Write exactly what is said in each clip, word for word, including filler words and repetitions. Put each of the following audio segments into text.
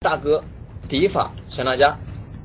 大哥敌法全大家，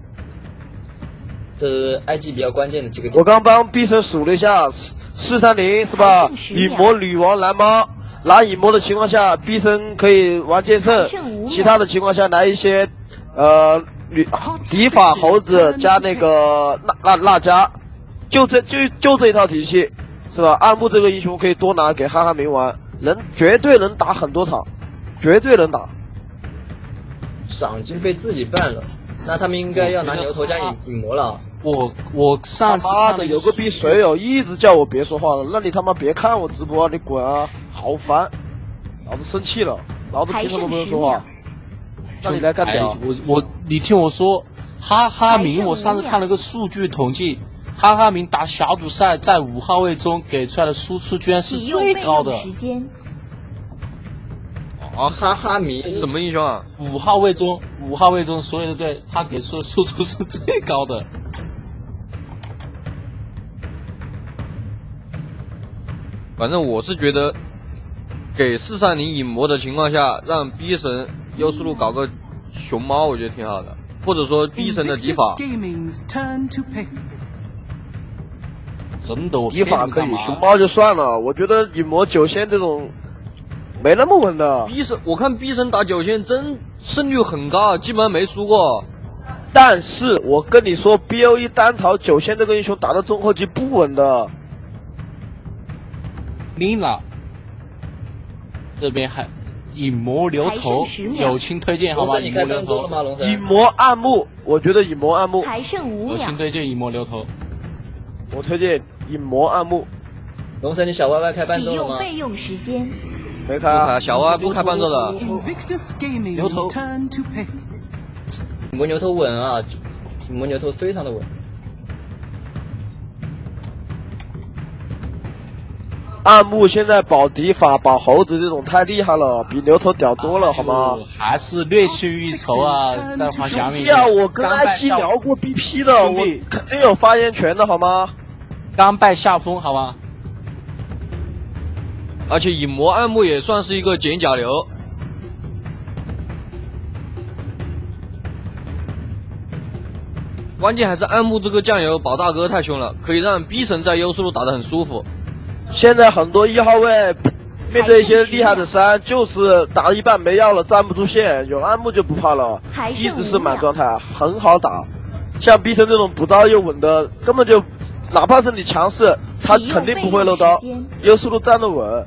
这是 I G 比较关键的几个点。 我刚帮 B 神数了一下，四三零是吧？影魔女王蓝猫，拿影魔的情况下 ，B 神可以玩剑圣，其他的情况下来一些呃女敌法猴子加那个娜娜娜迦，就这就就这一套体系是吧？暗木这个英雄可以多拿给哈哈明玩，能绝对能打很多场，绝对能打。 赏金被自己办了，那他们应该要拿牛头加影影魔了。 我我上次妈的有个逼水友一直叫我别说话了，那你他妈别看我直播，你滚啊！好烦，老子生气了，老子凭什么不能说话？让你来干掉！ 我我你听我说，哈哈明，我上次看了个数据统计，哈哈明打小组赛在五号位中给出来的输出居然是最高的。 哦，哈哈明什么英雄啊？ 五号位中，五号位中所有的队，他给出的输出是最高的。 反正我是觉得，给四三零影魔的情况下，让 B 神优速路搞个熊猫，我觉得挺好的，或者说 B 神的敌法。 真的，我敌法可以，熊猫就算了。我觉得影魔九仙这种。没那么稳的。 B 神，我看 B 神打九仙真胜率很高，基本上没输过。 但是我跟你说 ，B O E 单讨九仙这个英雄打到中后期不稳的。 丽娜这边还影魔流头，友情推荐好吧？影魔流头， 影魔暗木，我觉得影魔暗木。 还剩五秒。 友情推荐影魔流头， 我推荐影魔暗木。 龙神，你小 Y Y 开伴奏了吗？ 启用备用时间。 没开啊， 小蛙不开伴奏的。 牛头， 影魔牛头稳啊，影魔牛头非常的稳。 暗木现在保敌法、保猴子这种太厉害了，比牛头屌多了，好吗？ 还是略逊一筹啊，在华夏面前。呀，我跟 I G 聊过 B P 的，我肯定有发言权的，好吗？ 刚拜下风，好吧？ 而且影魔暗木也算是一个捡甲流，关键还是暗木这个酱油保大哥太凶了，可以让 B 神在优速路打得很舒服。 现在很多一号位面对一些厉害的三，就是打一半没药了，站不住线，有暗木就不怕了，一直是满状态，很好打。像 B 神这种补刀又稳的，根本就哪怕是你强势，他肯定不会漏刀，优速路站得稳。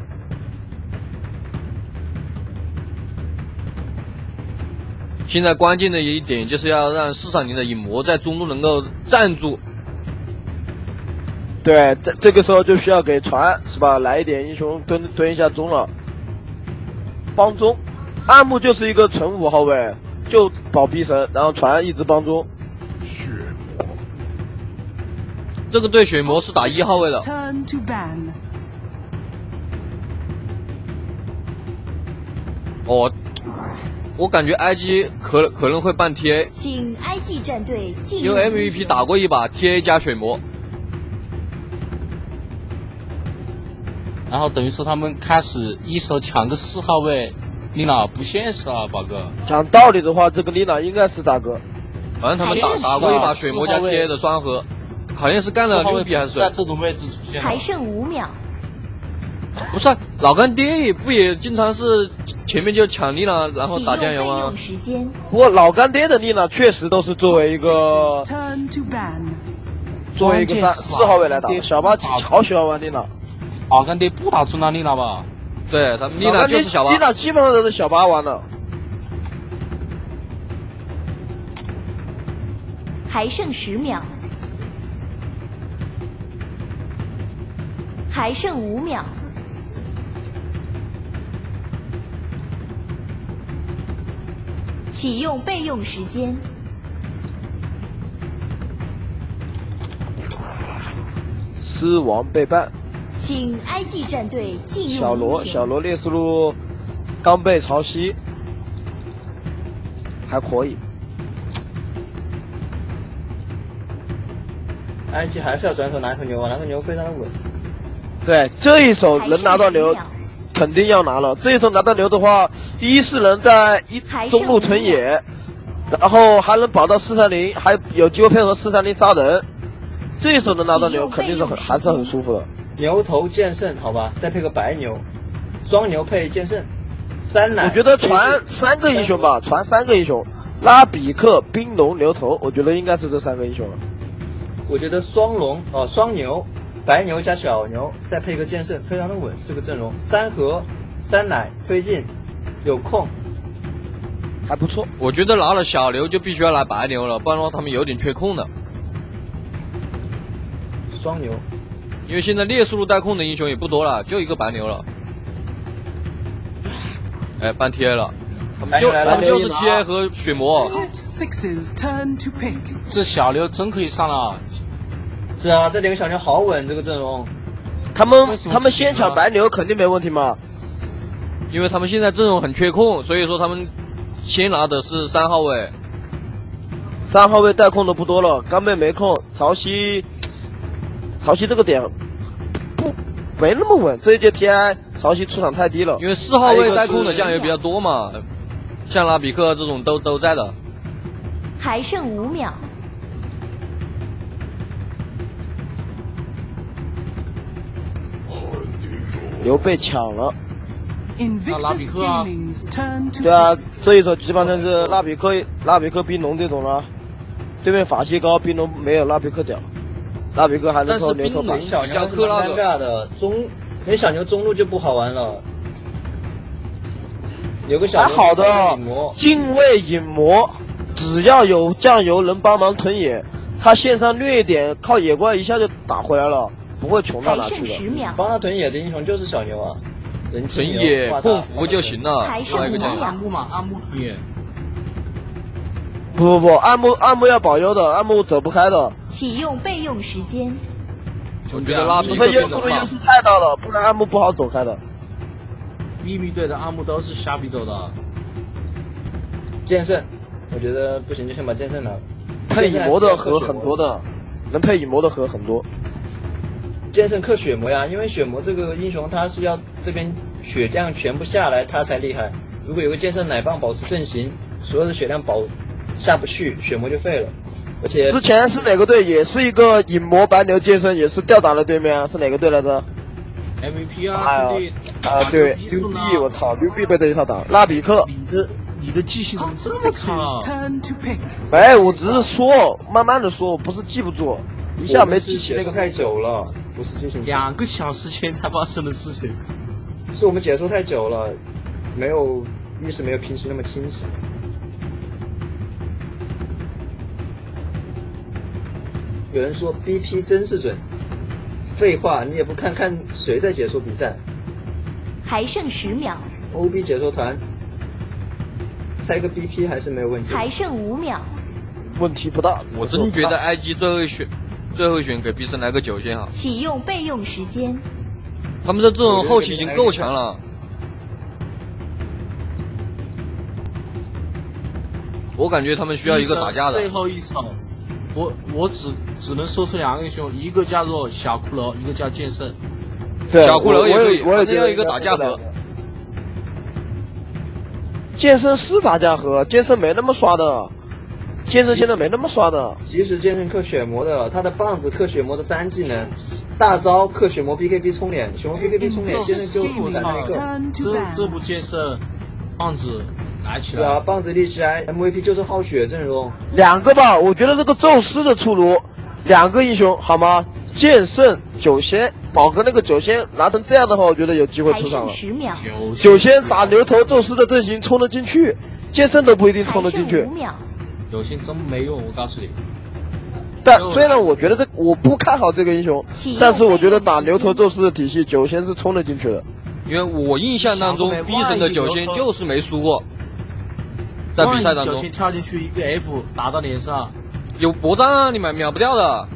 现在关键的一点就是要让四三零的影魔在中路能够站住。 对，这这个时候就需要给传是吧？来一点英雄蹲蹲一下中了，帮中。暗木就是一个纯五号位，就保 B 神，然后传一直帮中。 血魔，这个对血魔是打一号位的。哦。我感觉 I G 可可能会办 T A， 请 I G 战队进入。 因为 M V P 打过一把 T A 加血魔， 然后等于说他们开始一手抢个四号位，丽娜不现实啊，宝哥。 讲道理的话，这个丽娜应该是大哥。 反正他们打打过一把血魔加 T A 的双核，好像是干了六比还是谁？ 在这种位置出现。 还剩五秒。 不是、啊，老干爹不也经常是前面就抢丽娜，然后打酱油吗？ 不过老干爹的丽娜确实都是作为一个作为一个三四号位来打，小八好喜欢玩丽娜。 老干爹不打中那丽娜吧？ 对，他们丽娜就是小八。 丽娜基本上都是小八玩的。 还剩十秒。还剩五秒。启用备用时间。 狮王被办。 请 I G 战队进入。 小罗，小罗烈士路刚被潮汐，还可以。 I G 还是要转手拿一头牛啊，拿头牛非常的稳。 对，这一手能拿到牛， 肯定要拿了。这一手拿到牛的话，一是能在一中路屯野，然后还能保到四三零，还有机会配合四三零杀人。这一手能拿到牛，肯定是很还是很舒服的。 牛头剑圣，好吧，再配个白牛，双牛配剑圣，三奶。 我觉得传三个英雄吧，传三个英雄，拉比克、冰龙、牛头，我觉得应该是这三个英雄了。 我觉得双龙哦，双牛。白牛加小牛，再配个剑圣，非常的稳。这个阵容，三合、三奶推进，有空， 还不错。 我觉得拿了小牛就必须要来白牛了，不然的话他们有点缺控的。 双牛， 因为现在猎速路带控的英雄也不多了，就一个白牛了。哎，办 T A 了，他们就他们就是 T A 和血魔。 这小牛真可以上了。 是啊，这两个小牛好稳，这个阵容。 他们他们先抢白牛肯定没问题嘛， 因为他们现在阵容很缺控，所以说他们先拿的是三号位。 三号位带控的不多了，刚妹没控，潮汐，潮汐这个点不没那么稳。这一届 T I 潮汐出场太低了， 因为四号位带控的酱油比较多嘛，像拉比克这种都都在的。 还剩五秒。 牛被抢了， 那拉比克啊， 对啊，这一手基本上是拉比克、拉比克冰龙这种了。对面法系高，冰龙没有拉比克屌，拉比克还能抽牛头牌。 小牛是蛮尴尬的，中没小牛中路就不好玩了。有个小还好的，近卫引魔，只要有酱油能帮忙屯野，他线上虐一点，靠野怪一下就打回来了。不会穷到哪去的。 帮他屯野的英雄就是小牛啊，人屯野控服就行了。 还剩五秒。 暗木嘛，暗木屯野。 不不不，暗木暗木要保佑的，暗木走不开的。 启用备用时间。 我觉得拉比克优势的优势太大了，不然暗木不好走开的。 秘密队的暗木都是瞎逼走的。 剑圣，我觉得不行就先把剑圣拿。 配影魔的盒很多的，能配影魔的盒很多。 剑圣克血魔呀，因为血魔这个英雄他是要这边血量全部下来他才厉害。如果有个剑圣奶棒保持阵型，所有的血量保下不去，血魔就废了。而且之前是哪个队也是一个影魔白牛剑圣，也是吊打了对面，是哪个队来着 ？M V P 啊， 兄弟啊，对，牛逼，我操，牛逼被这一套打。拉比克， 你的你的记性怎么这么差啊？ 哎，我只是说，慢慢的说，我不是记不住，一下没记起那个太久了。不是进行两个小时前才发生的事情， 是我们解说太久了，没有意识没有平时那么清晰。有人说 B P 真是准，废话，你也不看看谁在解说比赛。 还剩十秒。 O B 解说团，猜个 B P 还是没有问题。 还剩五秒。 问题不大。 我真觉得 I G 最后一选。最后选给必胜来个九仙哈。 启用备用时间。 他们的这种后期已经够强了。我感觉他们需要一个打架的。 最后一手，我我只只能说出两个英雄，一个叫做小骷髅，一个叫剑圣。 对， 小骷髅也可以， 我也觉得要一个打架盒。 剑圣是打架盒，剑圣没那么刷的。剑圣现在没那么刷的， 其实剑圣克血魔的，他的棒子克血魔的三技能，大招克血魔 B K B 冲脸，血魔 B K B 冲脸，剑圣就一闪一个。 这这部剑圣棒子来起来。 是啊，棒子立起来 ，M V P 就是耗血阵容。 两个吧，我觉得这个宙斯的出炉，两个英雄好吗？剑圣、九仙，宝哥那个九仙拿成这样的话，我觉得有机会出场了。 十秒。 九仙打牛头，宙斯的阵型冲得进去，剑圣都不一定冲得进去。 五秒。 九仙真没用，我告诉你。 但虽然我觉得这我不看好这个英雄，但是我觉得打牛头宙斯的体系，九仙是冲得进去的。 因为我印象当中，B 神的九仙就是没输过，在比赛当中。 九仙跳进去一个 F 打到脸上， 有博战啊，你们秒不掉的。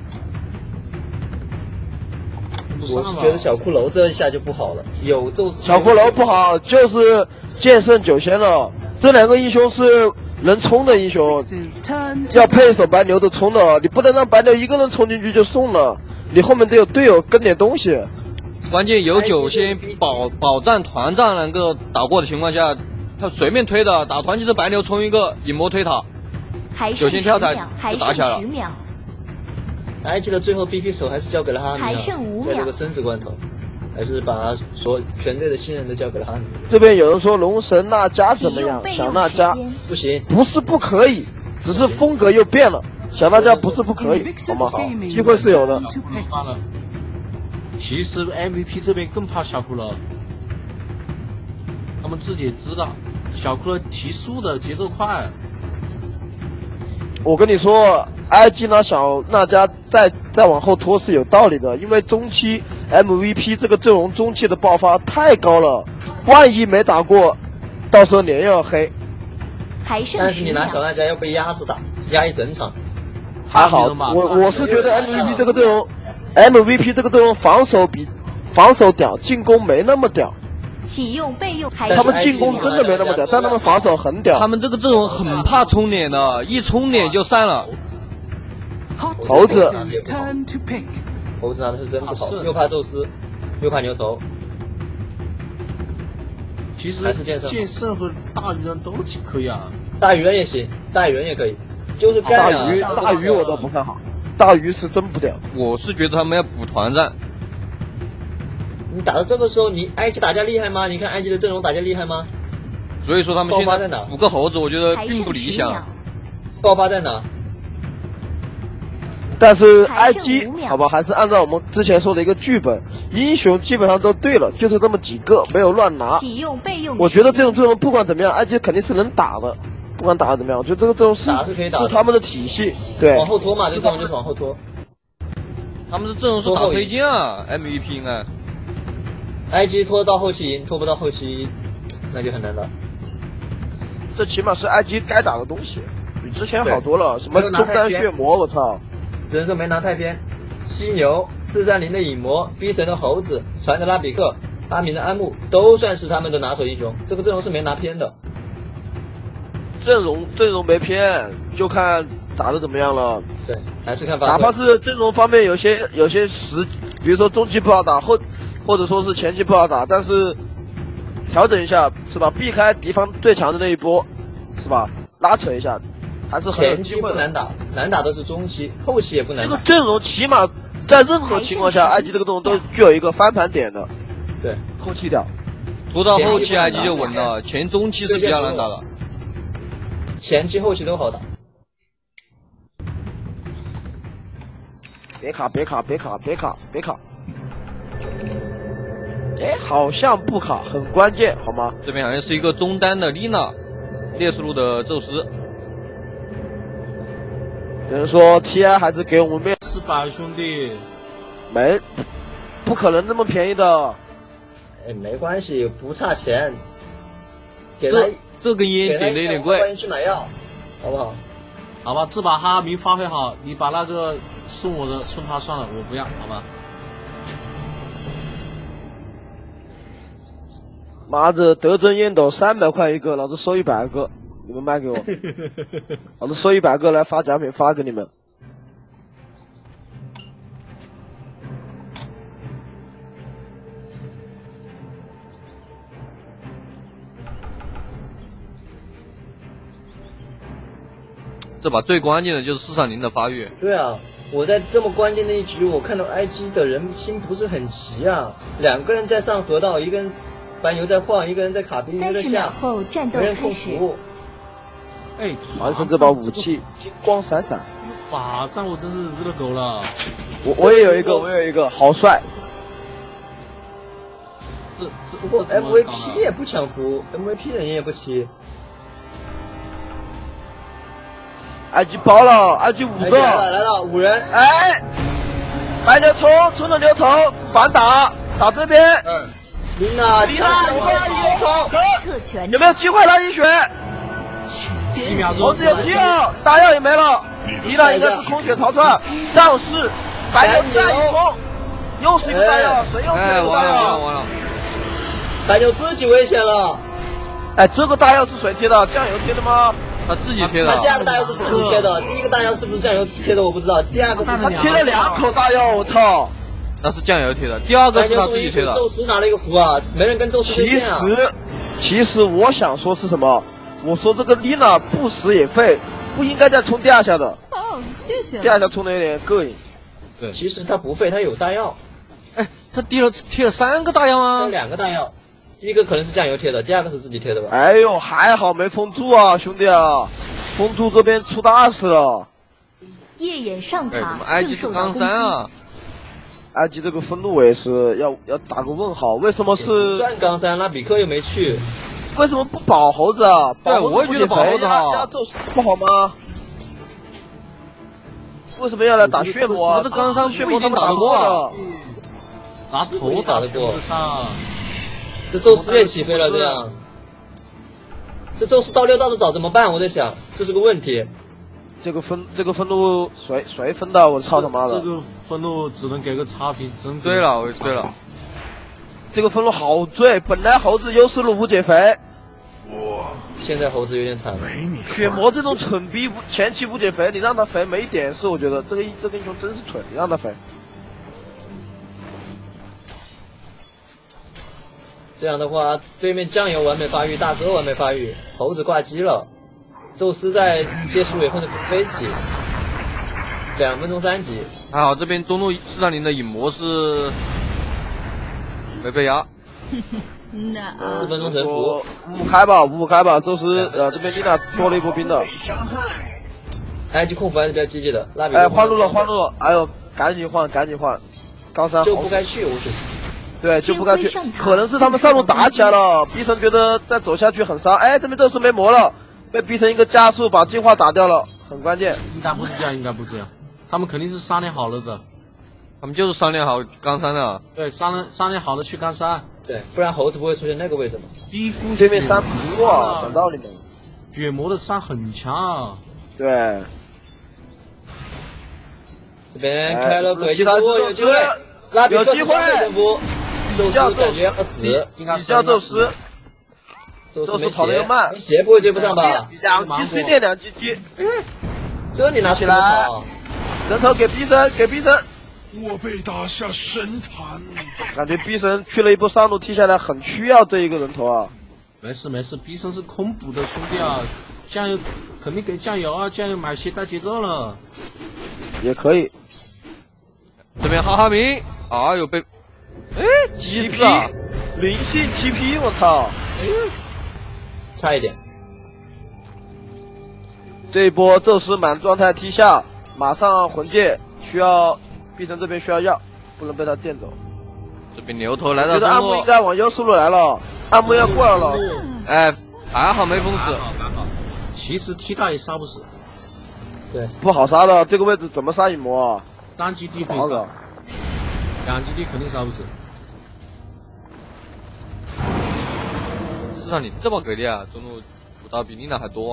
我是觉得小骷髅这一下就不好了，有宙斯。 小骷髅不好，就是剑圣九仙了，这两个英雄是。能冲的英雄要配一手白牛的冲的，你不能让白牛一个人冲进去就送了，你后面得有队友跟点东西。 关键有九仙保保障团战能够打过的情况下，他随便推的打团其实白牛冲一个引魔推塔，九仙跳彩就打起来了。 埃及的最后 B P 手还是交给了哈米啊，在这个生死关头，还是把所全队的新人都交给了哈米。 这边有人说龙神娜迦怎么样？小娜迦不行， 不是不可以，只是风格又变了。小娜迦不是不可以，好吗？好，机会是有的。 其实 M V P 这边更怕小骷髅，他们自己也知道，小骷髅提速的节奏快。 我跟你说，埃及拿小娜迦再再往后拖是有道理的，因为中期 M V P 这个阵容中期的爆发太高了，万一没打过，到时候脸又要黑。 但是你拿小娜迦要被鸭子打，压一整场。 还好，我我是觉得 M V P 这个阵容 ，M V P 这个阵容防守比防守屌，进攻没那么屌。 启用备用， 他们进攻真的没那么屌，但他们防守很屌。 他们这个阵容很怕冲脸的，一冲脸就散了。 猴子， 猴子拿的是真不好，又怕宙斯，又怕牛头。 其实剑圣和大鱼人都可以啊， 大鱼人也行，大鱼人也可以。就是大鱼，大鱼我倒不看好，大鱼是真不屌。 我是觉得他们要补团战。 你打到这个时候，你埃及打架厉害吗？你看埃及的阵容打架厉害吗？ 所以说他们现在补个猴子，我觉得并不理想。 爆发在哪？ 但是埃及，好吧，还是按照我们之前说的一个剧本，英雄基本上都对了，就是这么几个，没有乱拿。 启用备用。 我觉得这种阵容不管怎么样，埃及肯定是能打的。不管打的怎么样，我觉得这个阵容是是他们的体系，对。 往后拖嘛，这个阵容就是往后拖。 他们的阵容是打推进啊 ，M V P 应该。 埃及拖到后期赢，拖不到后期，那就很难打。 这起码是埃及该打的东西，比之前好多了。什么中单血魔，我操！ 只能说没拿太偏。犀牛、四三零的影魔、逼神的猴子、船的拉比克、阿明的安木，都算是他们的拿手英雄。这个阵容是没拿偏的。 阵容阵容没偏，就看打的怎么样了。 对，还是看发挥。 哪怕是阵容方面有些有些时，比如说中期不好打，或或者说是前期不好打，但是调整一下是吧？避开敌方最强的那一波，是吧？拉扯一下，还是很有机会的。前期不难打，难打的是中期，后期也不难打。 这个阵容起码在任何情况下，埃及这个阵容都具有一个翻盘点的。 对， 后期掉， 拖到后期埃及就稳了，前中期是比较难打的。 前期后期都好打， 别卡别卡别卡别卡别卡，哎，好像不卡，很关键，好吗？ 这边好像是一个中单的丽娜，烈士路的宙斯。 只能说 T I 还是给我们面子吧，兄弟， 没，不可能那么便宜的。 哎，没关系，不差钱，给这这根烟点的有点贵， 欢迎去买药，好不好？ 好吧，这把哈明发挥好，你把那个送我的送他算了，我不要，好吧？ 妈的，德珍烟斗三百块一个，老子收一百个，你们卖给我，老子收一百个来发奖品发给你们。 这把最关键的就是四三零的发育。 对啊，我在这么关键的一局，我看到埃及的人心不是很齐啊，两个人在上河道，一个人白牛在晃，一个人在卡冰，一个在下， 后战斗没人控服。 哎， 完成这把武器，金光闪闪。 法杖我真是日了狗了。 我我也有一个，我也有一个，好帅。 这这不过 M V P 也不抢服 ，M V P 人也不齐。 埃及包了，埃及五个， 来了来了，五人， 哎，白牛冲，冲着牛头反打，打这边， 嗯，琳娜， 琳娜，你过来一头， 有没有机会来一血？ 几秒钟， 猴子有机了，大药也没了，琳娜应该是空血逃窜，仗势，白牛再一冲，又是一个大药，谁又是一个大药？ 完了， 白牛自己危险了， 哎，这个大药是谁贴的？酱油贴的吗？ 他自己贴的。 他第二个大药是自己贴的，第一个大药是不是酱油贴的我不知道，第二个是他贴了两口大药，我操！ 那是酱油贴的，第二个是他自己贴的。 宙斯拿了一个符啊，没人跟宙斯对其线啊。 实，其实我想说是什么？我说这个丽娜不死也废，不应该再冲第二下的。 哦，谢谢。 第二下冲的有点膈应。 对， 其实他不废，他有大药。 哎，他贴了贴了三个大药吗？ 有两个大药，第一个可能是酱油贴的，第二个是自己贴的吧。 哎呦，还好没封住啊，兄弟啊！封住这边出大事了。 夜眼上哎，怎塔么埃及是冈山啊？ 埃及这个愤怒我也是要要打个问号，为什么是？ 断冈山，拉比克又没去， 为什么不保猴子啊？ 对，我也觉得保猴子好。 压宙斯不好吗？为什么要来打血魔啊？ 这冈山不一定打得过啊。 拿头打得过。 这宙斯也起飞了，这样。这宙斯到六道的早怎么办？我在想，这是个问题。 这个分这个分路谁谁分的？我操他妈的！ 这个分路只能给个差评，真对了，我对了。 这个分路好醉，本来猴子优势路无减肥， 我现在猴子有点惨了。 血魔这种蠢逼前期无减肥，你让他肥没点是我觉得这个这个英雄真是蠢，你让他肥。 这样的话，对面酱油完美发育，大哥完美发育，猴子挂机了。宙斯在接十尾后的飞起，两分钟三级。 还好这边中路四三零的影魔是没被压。 那四分钟神符， 五五开吧，五五开吧。宙斯呃这边丽娜多了一波兵的。 埃及控服还是比较积极的，拉比。 哎，换路了，换路了！哎呦，赶紧换，赶紧换。冈山就不该去，我觉得。 对，就不该去。可能是他们上路打起来了，逼神觉得再走下去很伤。哎，这边宙斯没魔了。被逼成一个加速，把进化打掉了，很关键。 应该不是这样，应该不是这样，他们肯定是商量好了的， 他们就是商量好冈山的。 对，商量商量好了去冈山， 对，不然猴子不会出现那个位置嘛。 低估对面山不错啊，讲道理嘛。 血魔的伤很强啊。 对。 这边开了鬼击术，有机会，拉比克是双倍神符，宙斯感觉要死， 应该是宙斯。 宙斯没跑得又慢， 没鞋不会追不上吧？ 两击 C 电两击击， 嗯，这你拿起来，人头给逼神，给逼神。 我被打下神坛， 感觉逼神去了一波上路踢下来，很需要这一个人头啊。 没事没事，逼神是空补的兄弟啊，酱油肯定给酱油啊，酱油买鞋带节奏了， 也可以。 这边哈哈明，哎呦被，哎几匹啊， 灵性七匹，我操！ 差一点， 这一波宙斯满状态踢下，马上魂戒需要，逼神这边需要药，不能被他电走。 这边牛头来到中路， 觉得暗木应该往优势路来了，暗木要过来了。 哎，还好没封死， 还好，其实踢大也杀不死， 对， 不好杀的，这个位置怎么杀影魔啊？ 单基地可以杀，两基地肯定杀不死。 让你这么给力啊！中路补刀比丽娜还多。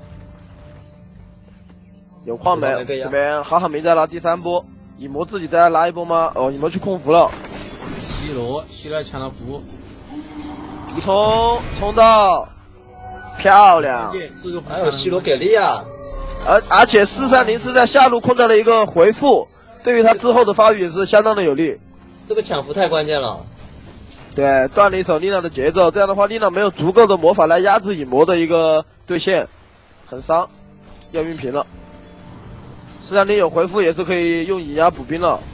有矿没？这边哈哈明在拉第三波，影魔自己再拉一波吗？哦，影魔去控服了。 西罗，西罗抢了符， 一冲冲到，漂亮！ 还有西罗给力啊！ 而而且四三零是在下路控制了一个回复，对于他之后的发育也是相当的有利。 这个抢符太关键了。 对，断了一手丽娜的节奏，这样的话，丽娜没有足够的魔法来压制影魔的一个对线，很伤，要晕平了。四三零有回复，也是可以用引压补兵了。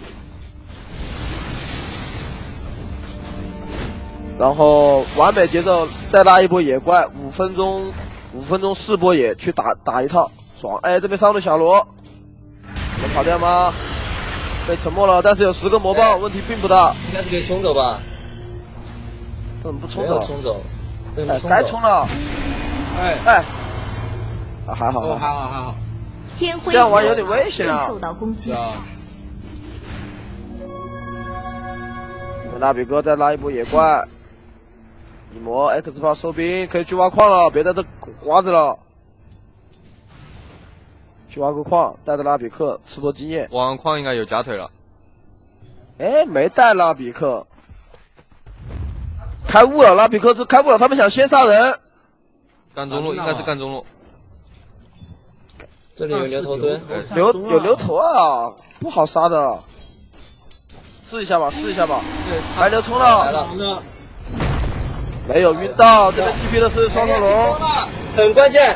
然后完美节奏，再拉一波野怪，五分钟，五分钟四波野去打打一套，爽！哎，这边上路小罗，能跑掉吗？被沉默了，但是有十个魔棒，哎、问题并不大。 应该是可以冲走吧？ 怎么不冲走？没有冲走， 哎，该冲了。哎哎，啊还好， 哦还好还好。 天灰这样玩有点危险啊！ 受到攻击。 拉比哥再拉一波野怪，一魔 X 炮收兵，可以去挖矿了，别在这瓜子了。去挖个矿，带着拉比克吃波经验。 挖完矿应该有假腿了。 哎，没带拉比克。开悟了，拉比克是开悟了，他们想先杀人。 干中路应该是干中路。 这里有牛头蹲， 牛有牛头啊，不好杀的。 试一下吧，试一下吧。 对， 白牛冲来了， 了， 没有晕到，这边 T P 的是双头龙， 很关键。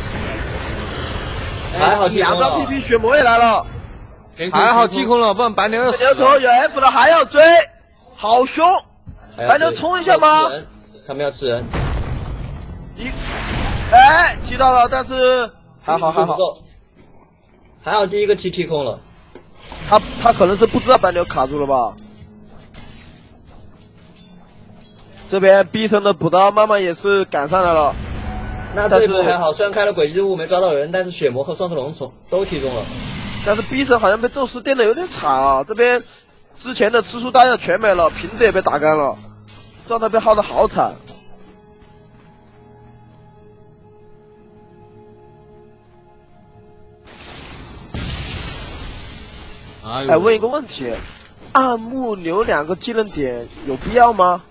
还好两张 T P 血魔也来了， 还好踢空了，不然白牛要死白牛头有 F 了还要追，好凶！白牛冲一下吗？ 他们要吃人。 一，哎，踢到了，但是还好还好， 还好第一个踢踢空了。 他他可能是不知道白牛卡住了吧？这边 B 城的补刀慢慢也是赶上来了。 那这一波还好，虽然开了轨迹之物没抓到人，但是血魔和双头龙从都踢中了。 但是 B 城好像被宙斯电的有点惨啊，这边之前的吃出大药全没了，瓶子也被打干了，状态被耗得好惨。哎，问一个问题，暗木留两个技能点有必要吗？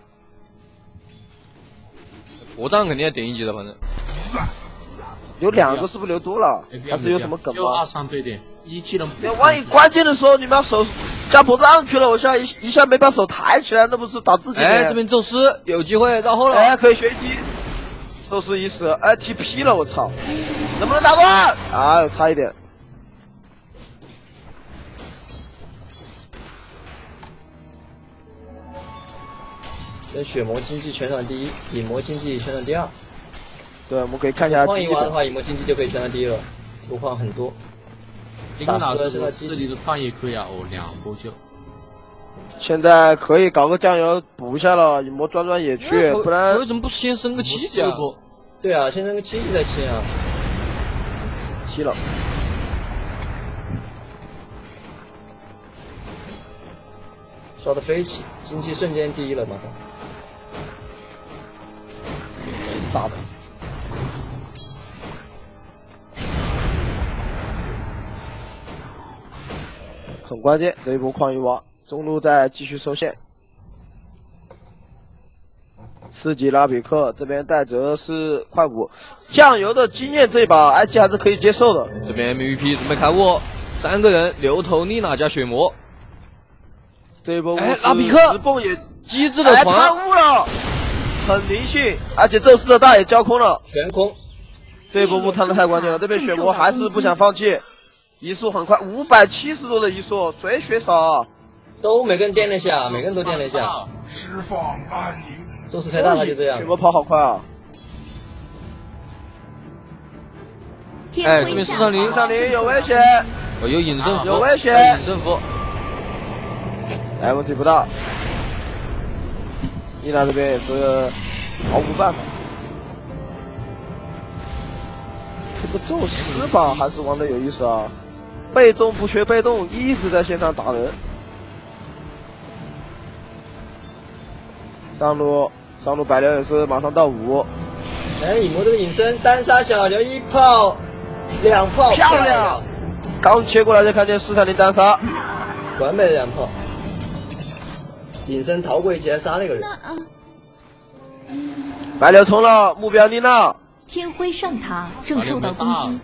国战肯定要点一级的，反正。 有两个是不是留多了？还是有什么梗吗？ 就二三对点，一技能。 万一关键的时候你们要手加脖子上去了，我下一一下没把手抬起来，那不是打自己？ 哎，这边宙斯有机会绕后了。 哎，可以学习。宙斯一死，哎 ，T P 了，我操！能不能打断？啊，差一点。 跟血魔经济全场第一，影魔经济全场第二。 对，我们可以看一下。 矿一挖的话，影魔经济就可以全场第一了，多矿很多。 打死了这这里的矿也可以啊，哦，两波就。 现在可以搞个酱油补一下了，影魔转转野区，不然为什么不先升个七级啊？ 对啊，先升个七级再清啊。 七了。 刷的飞起，经济瞬间第一了，马上。 大的。很关键，这一波矿一挖，中路再继续收线。四级拉比克这边带着是快五，酱油的经验这一把 I G 还是可以接受的。 这边 M V P 准备开悟，三个人，牛头丽娜加血魔。 这一波哎，拉比克直蹦也机智的传， 哎，开悟了，很灵性，而且宙斯的大也交空了， 全空。 这一波木仓的太关键了，这边血魔还是不想放弃。移速很快，五百七十多的移速，谁血少啊？ 都每个人垫了一下，每个人都垫了一下。 释放安宁。 宙斯开大他就这样。 血魔跑好快啊！ 哎，这边四三零， 四三零有危险。 我有隐身符， 有危险。 隐身符。 哎，问题不大。伊娜这边也是毫无办法。这个宙斯吧，还是玩的有意思啊！被动不学被动，一直在线上打人。上路，上路白牛也是马上到五。 哎，影魔这个隐身单杀小牛一炮，两炮， 漂亮！刚切过来就看见四三零单杀， 完美的两炮。隐身逃过一劫，杀那个人。 白牛冲了，目标丽娜。 天辉上塔正受到攻击。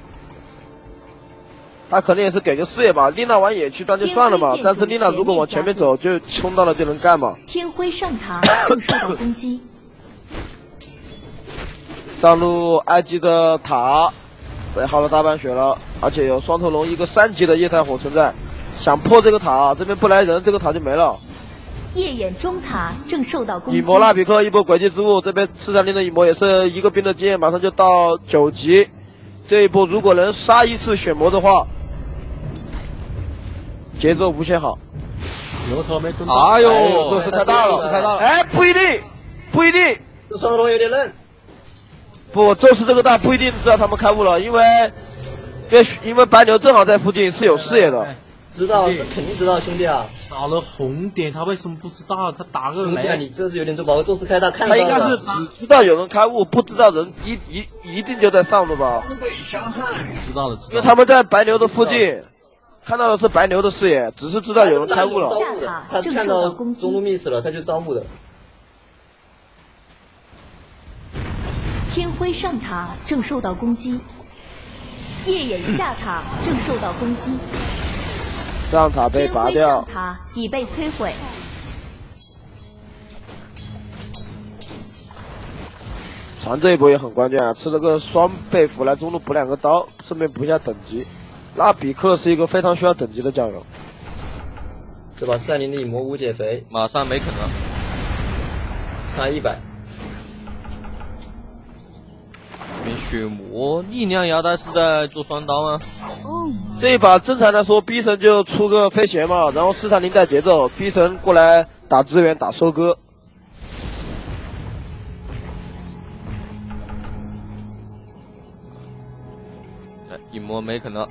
他可能也是给个视野吧，丽娜往野区端就算了嘛，但是丽娜如果往前面走，就冲到了就能干嘛。 天辉上塔正受到攻击。 上路 I G 的塔被耗了大半血了，而且有双头龙一个三级的液态火存在，想破这个塔，这边不来人，这个塔就没了。 夜眼中塔正受到攻击。 影魔拉比克一波轨迹之物，这边四三零的影魔也是一个兵的经验，马上就到九级。这一波如果能杀一次血魔的话，节奏无限好。 牛头没蹲到。 哎呦， 这是太大了， 太大了。 哎，不一定，不一定。 这双头龙有点嫩。 不，宙斯这个大不一定知道他们开悟了，因为，因为因为白牛正好在附近是有视野的。 知道，这肯定知道，兄弟啊！ 少了红点，他为什么不知道？他打个哎呀，你这是有点做保，宙斯开大看到他应该是只知道有人开悟，不知道人一一一定就在上路吧？ 知道了，知道了。 因为他们在白牛的附近，看到的是白牛的视野，只是知道有人开悟了。 他看到中路 miss 了，他就招募的。 天辉上塔正受到攻击，夜眼下塔正受到攻击。 上塔被拔掉。 上塔已被摧毁。 传这一波也很关键啊，吃了个双倍符来中路补两个刀，顺便补一下等级。拉比克是一个非常需要等级的酱油。 这把赛琳的影魔无解肥， 马上没啃了， 差一百。 这边血魔力量腰带是在做双刀吗？ 这一把正常来说，B 神就出个飞鞋嘛，然后斯坦林带节奏 ，B 神过来打支援打收割。 哎，影魔没啃了，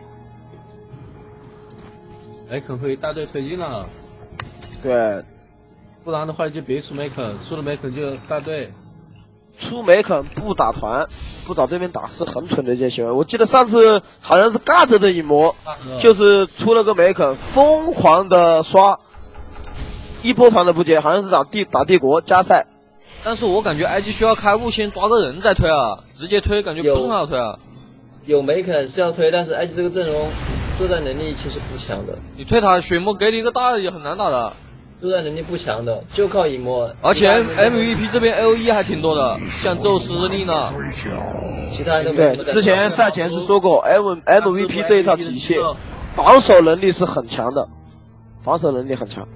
梅肯会带队推进了， 对， 不然的话就别出梅肯，出了梅肯就带队。 出梅肯不打团，不找对面打是很蠢的一件行为。我记得上次好像是尬着的影魔，就是出了个梅肯，疯狂的刷，一波团的不接，好像是打帝打帝国加赛。 但是我感觉 I G 需要开路先抓个人再推啊，直接推感觉不是很好推啊。 有梅肯是要推，但是 I G 这个阵容作战能力其实不强的。 你推塔血魔给你一个大也很难打的。 作战能力不强的，就靠影魔。 而且 M V P 这边 L E 还挺多的，像宙斯、丽娜， 其他人都没。 对，之前赛前是说过 M M V P 这一套体系，防守能力是很强的，防守能力很强。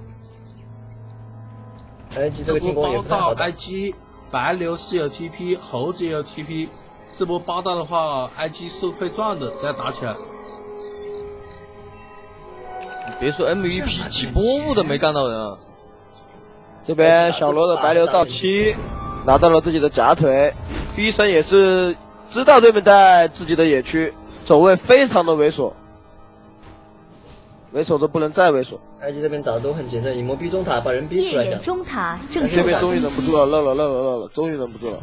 I G 这个进攻也不太好打。 I G 白流是有 T P， 猴子也有 T P， 这波八道的话 ，I G 是会赚的，只要打起来。 别说 M V P 几波路都没干到人啊！ 这边小罗的白流到七，拿到了自己的假腿。B 神也是知道对面在自己的野区，走位非常的猥琐，猥琐的不能再猥琐。 I G 这边打的都很谨慎，影魔逼中塔把人逼出来。 夜眼中塔正这边终于忍不住了，漏了漏了漏了，终于忍不住了。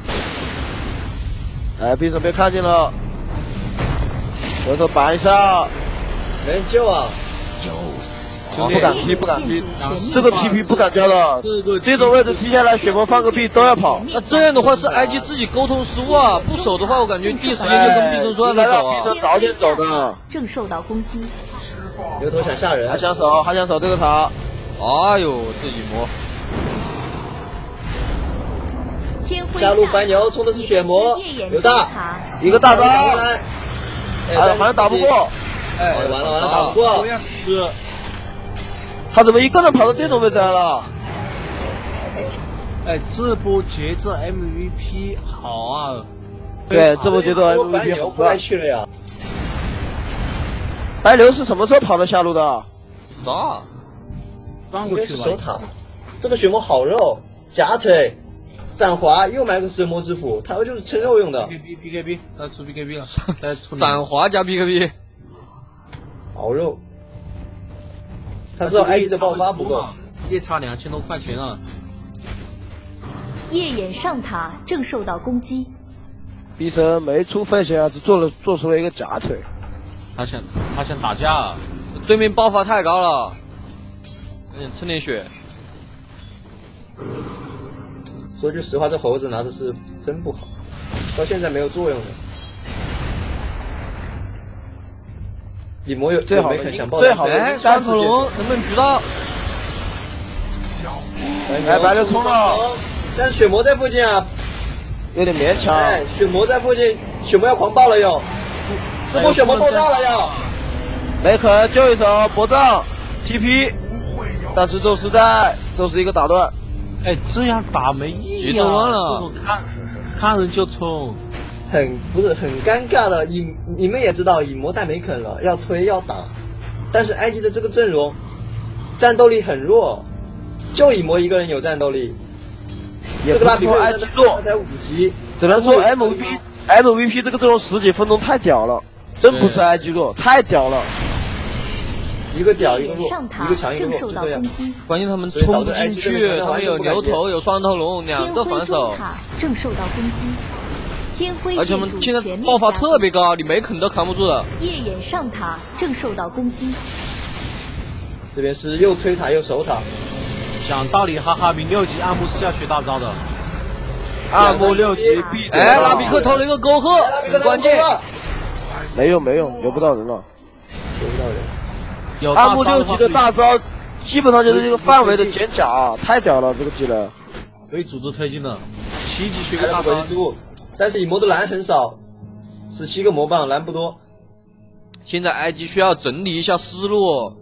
哎 ，B 神被看见了，回头拔一下， 没人救啊！ 啊、不敢踢，不敢踢，这个 T P 不敢交的，这种位置踢下来，血魔放个屁都要跑。 那这样的话是 I G 自己沟通失误啊，不守的话，我感觉第一时间就跟 B 神说让他走啊。 B 神早点走的， 正受到攻击。 牛头想吓人， 还想守，还想守这个塔。 哎呦，这一魔！ 天辉下路白牛冲的是血魔，有大一个大招， 哎， 好像打不过。 哎，完了完了，打不过。 是。 他怎么一个人跑到这种位置来了？ 哎，这波节奏 M V P 好啊！ 对，这波节奏 M V P 白牛不该去了呀。 白牛是什么时候跑到下路的？ 不知道， 翻过去吧。 守塔，这个血魔好肉，假腿，闪滑又买个神魔之斧，他就是吃肉用的。 P K B P K B， 他出 P K B 了， 闪滑加 P K B， 好肉。 他知道 I G 的爆发不够， 夜差两千多块钱啊！ 夜眼上塔正受到攻击。 B 神没出飞鞋啊，只做了做出了一个假腿。 他想他想打架， 对面爆发太高了，嗯，蹭点血。 说句实话，这猴子拿的是真不好，到现在没有作用的。影魔有最好的想爆最好的哎，双头龙能不能举到？ 哎，白牛冲了， 但是血魔在附近啊， 有点勉强。 哎，血魔在附近，血魔要狂爆了又，这波血魔爆炸了要。 梅肯救一手，博藏 T P， 但是宙斯在，宙斯一个打断。 哎，这样打没意义啊！ 节奏乱了， 这种看看人就冲。 很不是很尴尬的，影你们也知道，影魔带梅肯了，要推要打，但是 I G 的这个阵容战斗力很弱，就影魔一个人有战斗力， 也这个拉比克 I G 弱， 他才五级， 只能说 M V P M V P 这个阵容十几分钟太屌了，真不是 I G 弱，太屌了， 一个屌一个弱， 一个强一个弱，就这样。 关键他们冲不进去，他们有牛头有双头龙两个防守， 正受到攻击。 天辉而且我们现在爆发特别高，你梅肯都扛不住的。 夜眼上塔正受到攻击， 这边是又推塔又守塔。 讲道理，哈哈明六级暗幕是要学大招的。 暗幕六级必哎，拉比克投了一个沟壑，很关键。 没用没用，留不到人了， 留不到人。 有暗幕六级的大招，基本上就是这个范围的减甲，太屌了，这个技能。 可以组织推进的。七级学个大招，但是以魔的蓝很少，十七个魔棒蓝不多。 现在 I G 需要整理一下思路。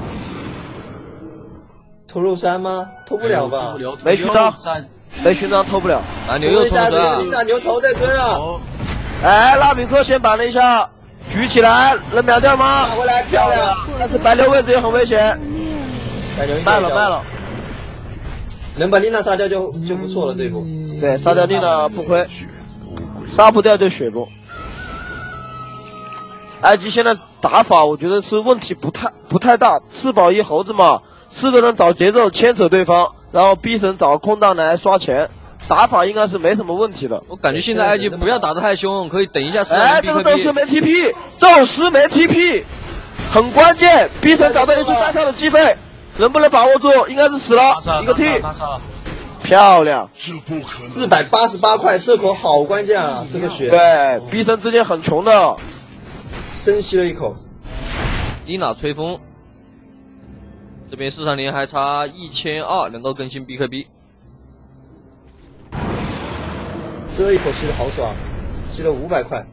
偷肉山吗？偷不了吧？ 没勋章，没勋章偷不了。 啊，牛又冲了啊！ 那牛头在追啊！ 哎，拉比克先板了一下，举起来，能秒掉吗？ 打回来，漂亮！ 但是白牛位置也很危险。 白牛卖了卖了。 能把丽娜杀掉就就不错了，这一波。 对，杀掉丽娜不亏，杀不掉就血崩。I G 现在打法我觉得是问题不太不太大，四保一猴子嘛，四个人找节奏牵扯对方，然后逼神找空档来刷钱，打法应该是没什么问题的。 我感觉现在 I G 不要打得太凶，可以等一下四哎，这个宙斯没 T P， 宙斯没 T P， 很关键，逼神找到一出单挑的机会。能不能把握住？应该是死了，一个 T， 漂亮， 四百八十八块，这口好关键啊！这个血， 对，逼神之前很穷的， 深吸了一口。 丽娜吹风，这边四三零还差一千二能够更新 B K B， 这一口吸的好爽，吸了五百块，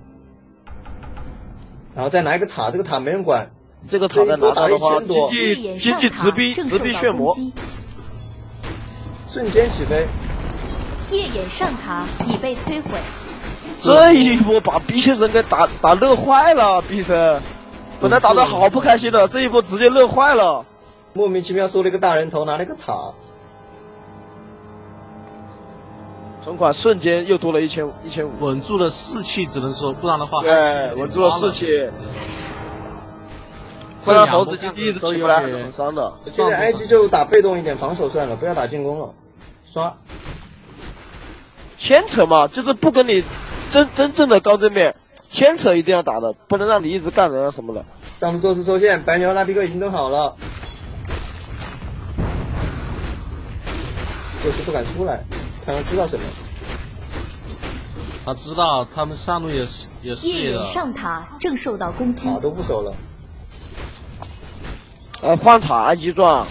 然后再拿一个塔，这个塔没人管。 这个塔在拿到的话，经济经济直逼直逼血魔， 瞬间起飞。 夜眼上塔已被摧毁。 这一波把逼神给打打乐坏了，逼神本来打得好不开心的，这一波直接乐坏了， 莫名其妙收了一个大人头，拿了一个塔， 存款瞬间又多了一千一千五， 稳住了士气，只能说，不然的话， 对，稳住了士气。不然猴子经济一直起不来，很伤的。 现在 I G 就打被动一点，防守算了，不要打进攻了，刷。 牵扯嘛，就是不跟你真真正的高正面，牵扯一定要打的，不能让你一直干人啊什么的。 上路宙斯收线，白牛拉皮克已经蹲好了，宙斯不敢出来，看看知道什么。 他知道他们上路也是也视野的。 上塔正受到攻击， 塔都不守了。 呃，换塔 I G 赚，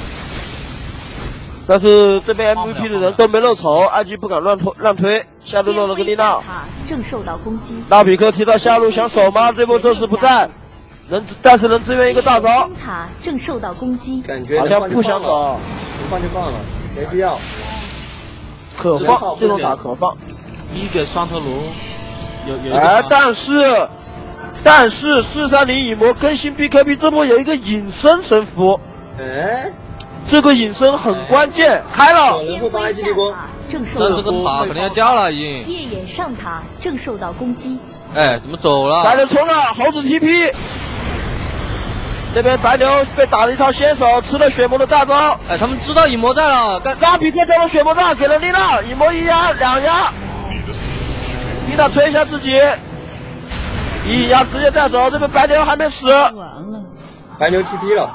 但是这边 M V P 的人都没露头 ，I G 不敢乱推乱推，下路漏了个丽娜， 正受到攻击。 拉比克提到下路想守吗？这波宙斯不在，能但是能支援一个大招。 塔正受到攻击， 感觉好像不想走， 能放就放了，没必要。 可放这种塔可放， 一个双头龙，有有一个。 哎，但是。但是四三零影魔更新 B K B 这波有一个隐身神符， 哎， 这个隐身很关键，开了。 有人会帮 I G 立功， 正受到攻击。 这个塔肯定要掉了，已经。 夜眼上塔正受到攻击。 哎，怎么走了？ 白牛冲了，猴子 T P。这边白牛被打了一套先手，吃了血魔的大招。 哎，他们知道影魔在了，干。 拉比克交了血魔杖给了丽娜，影魔一压两压，丽娜推一下自己。一压直接带走，这边白牛还没死， 完了， 白牛 T P 了，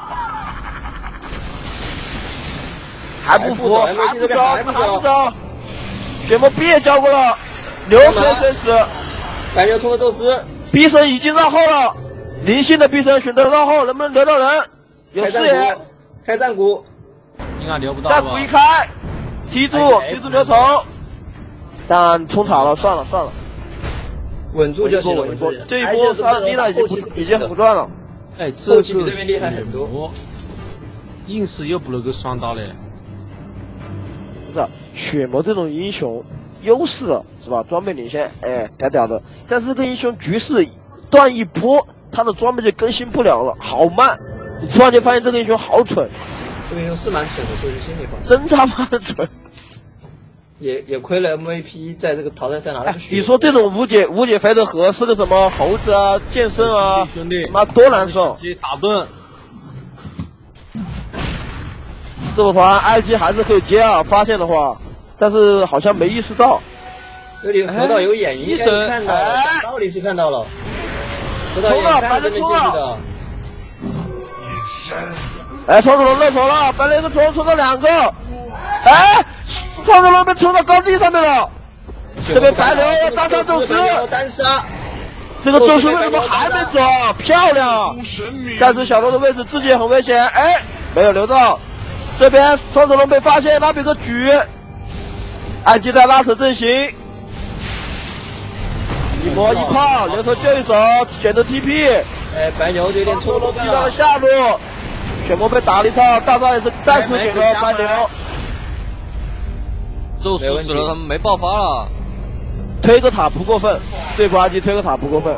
还不服，还不走，还不走，血魔 B 也交过了，牛谁谁死， 白牛冲了宙斯， 逼神已经绕后了，灵性的逼神选择绕后，能不能留到人？有视野， 开战鼓， 应该留不到。 战鼓一开，踢住，踢住牛头，但冲塔了，算了算了。 稳住就行了，稳住。 这一波他丽娜已经不已经很不赚了。 哎，这个这边厉害很多。 硬是又补了个双刀嘞。 不是，血魔这种英雄优势是吧？装备领先，哎，屌屌的。但是这个英雄局势断一波，他的装备就更新不了了，好慢。你突然间发现这个英雄好蠢。 这个英雄是蛮蠢的，说句心里话。 真他妈的蠢。 也也亏了 M V P 在这个淘汰赛拿了个血。 你说这种无解无解肥的河是个什么猴子啊，健身啊， 兄弟， 妈多难受！ 直接打盾。 这么团 I G 还是可以接啊，发现的话，但是好像没意识到。 这里河道有眼，应该是看到了，道理是看到了。河道眼看这边进去的。 哎，双子龙露头了，白雷个冲冲到两个，哎。双子龙被冲到高地上面了，这边白牛单杀宙斯， 单杀， 这个宙斯为什么还没走？漂亮！但是小罗的位置自己也很危险，哎，没有留到。这边双手龙被发现，拉比克举，艾姬在拉扯阵型，一摸一炮，留头就一手，选择 T P。 哎，白牛有点错落踢到了下路，血魔被打了一套，大招也是再次选择白牛。 宙斯死了，他们没爆发了。 推个塔不过分，这波艾姬推个塔不过分。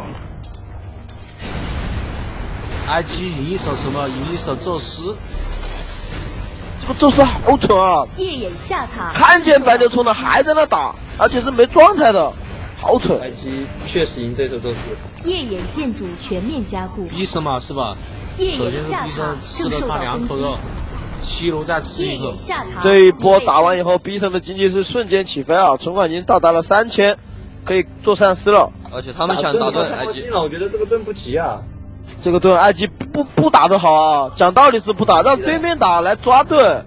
艾姬赢一手什么？赢一手宙斯。 这个宙斯好蠢啊！ 夜眼下塔， 看见白牛冲了还在那打，而且是没状态的，好蠢。 艾姬确实赢这手宙斯。 夜眼建筑全面加固。 匕首嘛是吧？首先是匕首吃了他两口肉，西罗再吃一口。 这一波打完以后，匕首的经济是瞬间起飞啊，存款已经到达了三千，可以做善思了。 而且他们想打盾艾姬， 我觉得这个盾不急啊。 这个盾艾姬不不打得好啊，讲道理是不打，让对面打来抓盾，